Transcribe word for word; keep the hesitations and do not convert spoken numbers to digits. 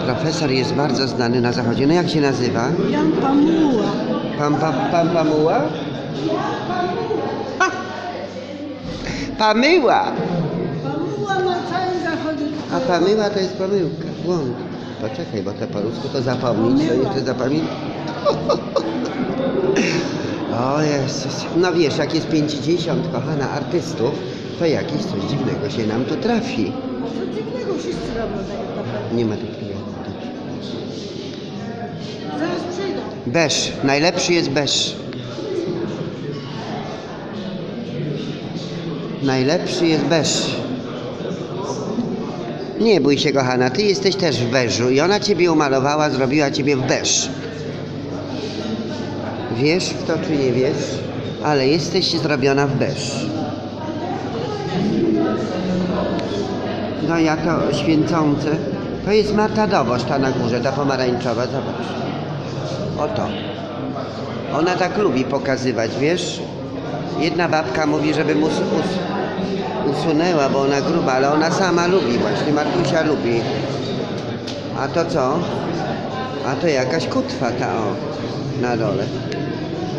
profesor jest bardzo znany na zachodzie. No jak się nazywa? Jan Pamuła. Pan, pa, pan Pamuła? Ha! Pamyła! Pamuła na całym zachodzie. A Pamyła to jest pomyłka, błąd. Poczekaj, bo to po rusku to zapomnieć, to jeszcze zapamiętać. O Jezus. No wiesz, jak jest pięćdziesiąt, kochana, artystów, to jakieś coś dziwnego się nam tu trafi. Co dziwnego, wszyscy robią takie tapety. Nie ma tu klientów. Zaraz przyjdą. Beż. Najlepszy jest beż. Najlepszy jest beż. Nie bój się, kochana, ty jesteś też w beżu i ona ciebie umalowała, zrobiła ciebie w beż. Wiesz w to, czy nie wiesz, ale jesteś zrobiona w beż. No ja to święcące. To jest Marta Dobosz, ta na górze, ta pomarańczowa, zobacz. Oto. Ona tak lubi pokazywać, wiesz? Jedna babka mówi, żeby mu us, usunęła, bo ona gruba, ale ona sama lubi właśnie, Martusia lubi. A to co? A to jakaś kutwa ta o, na dole.